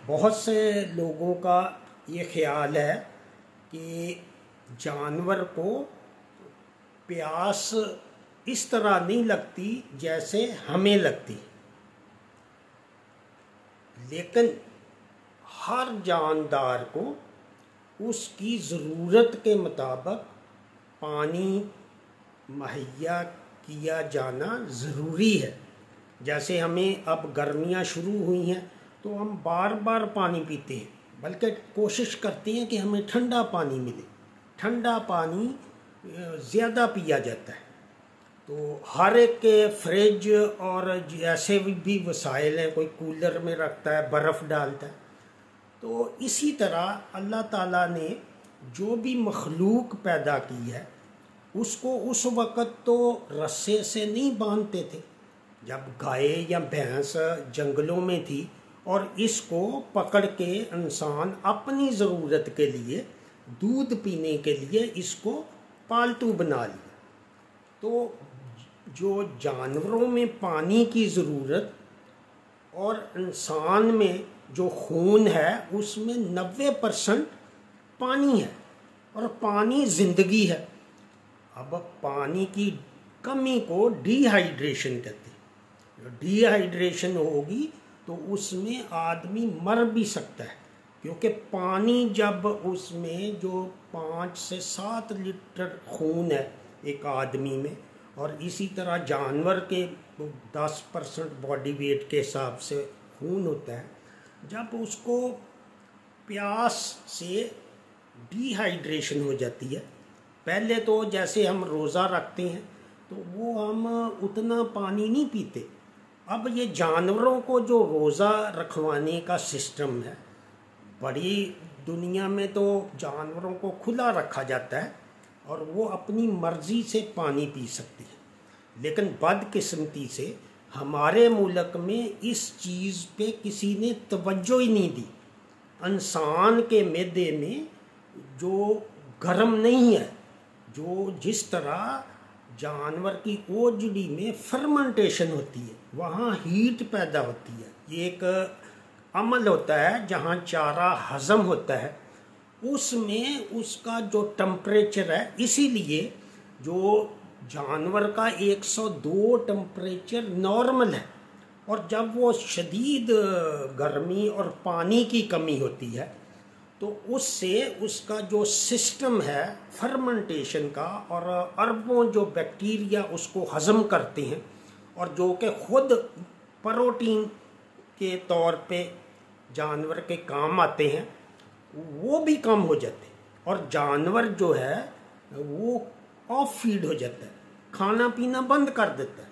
बहुत से लोगों का ये ख्याल है कि जानवर को प्यास इस तरह नहीं लगती जैसे हमें लगती, लेकिन हर जानदार को उसकी ज़रूरत के मुताबिक पानी मुहैया किया जाना ज़रूरी है। जैसे हमें अब गर्मियाँ शुरू हुई हैं तो हम बार बार पानी पीते हैं, बल्कि कोशिश करते हैं कि हमें ठंडा पानी मिले। ठंडा पानी ज़्यादा पिया जाता है। तो हर एक के फ्रिज और जैसे भी वसाइल हैं, कोई कूलर में रखता है, बर्फ़ डालता है। तो इसी तरह अल्लाह ताला ने जो भी मखलूक पैदा की है उसको उस वक़्त तो रस्से से नहीं बांधते थे जब गाय या भैंस जंगलों में थी, और इसको पकड़ के इंसान अपनी ज़रूरत के लिए, दूध पीने के लिए इसको पालतू बना लिया। तो जो जानवरों में पानी की ज़रूरत और इंसान में जो खून है उसमें 90% पानी है, और पानी ज़िंदगी है। अब पानी की कमी को डिहाइड्रेशन कहते हैं। डिहाइड्रेशन होगी तो उसमें आदमी मर भी सकता है, क्योंकि पानी जब उसमें जो 5 से 7 लीटर खून है एक आदमी में, और इसी तरह जानवर के 10% बॉडी वेट के हिसाब से खून होता है, जब उसको प्यास से डिहाइड्रेशन हो जाती है। पहले तो जैसे हम रोज़ा रखते हैं तो वो हम उतना पानी नहीं पीते। अब ये जानवरों को जो रोज़ा रखवाने का सिस्टम है, बड़ी दुनिया में तो जानवरों को खुला रखा जाता है और वो अपनी मर्ज़ी से पानी पी सकती है। लेकिन बदकिस्मती से हमारे मुल्क में इस चीज़ पे किसी ने तवज्जो ही नहीं दी। इंसान के मैदे में जो गर्म नहीं है, जो जिस तरह जानवर की ओजड़ी में फर्मेंटेशन होती है, वहाँ हीट पैदा होती है। ये एक अमल होता है जहाँ चारा हज़म होता है, उसमें उसका जो टेम्परेचर है, इसीलिए जो जानवर का 102 टेम्परेचर नॉर्मल है, और जब वो शदीद गर्मी और पानी की कमी होती है तो उससे उसका जो सिस्टम है फर्मेंटेशन का, और अरबों जो बैक्टीरिया उसको हज़म करते हैं और जो कि ख़ुद प्रोटीन के तौर पे जानवर के काम आते हैं, वो भी कम हो जाते हैं, और जानवर जो है वो ऑफ फीड हो जाता है, खाना पीना बंद कर देता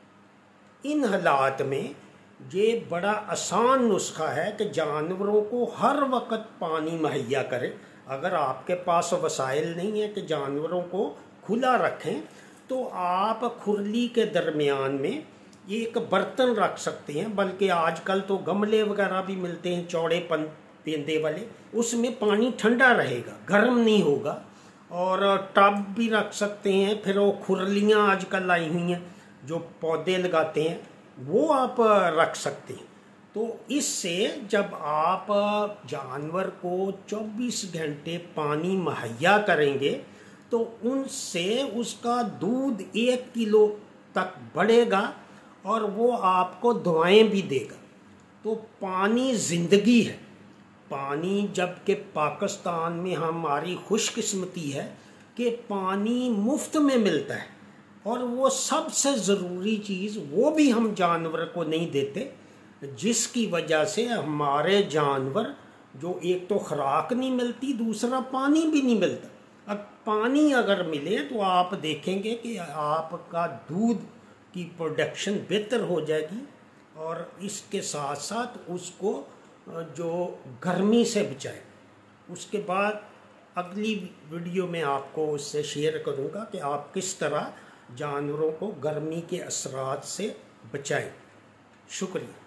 है। इन हालात में ये बड़ा आसान नुस्खा है कि जानवरों को हर वक्त पानी मुहैया करें। अगर आपके पास वसाइल नहीं है कि जानवरों को खुला रखें, तो आप खुरली के दरमियान में एक बर्तन रख सकते हैं, बल्कि आजकल तो गमले वगैरह भी मिलते हैं चौड़े पेंदे वाले, उसमें पानी ठंडा रहेगा, गर्म नहीं होगा। और टब भी रख सकते हैं। फिर वो खुरलियाँ आजकल आई हुई हैं जो पौधे लगाते हैं, वो आप रख सकते हैं। तो इससे जब आप जानवर को 24 घंटे पानी मुहैया करेंगे तो उनसे उसका दूध 1 किलो तक बढ़ेगा, और वो आपको दवाएं भी देगा। तो पानी ज़िंदगी है। पानी, जबकि पाकिस्तान में हमारी खुशकिस्मती है कि पानी मुफ्त में मिलता है, और वो सबसे ज़रूरी चीज़ वो भी हम जानवर को नहीं देते, जिसकी वजह से हमारे जानवर जो एक तो खुराक नहीं मिलती, दूसरा पानी भी नहीं मिलता। अब पानी अगर मिले तो आप देखेंगे कि आपका दूध की प्रोडक्शन बेहतर हो जाएगी, और इसके साथ साथ उसको जो गर्मी से बचाए। उसके बाद अगली वीडियो में आपको उससे शेयर करूंगा कि आप किस तरह जानवरों को गर्मी के असरात से बचाएं। शुक्रिया।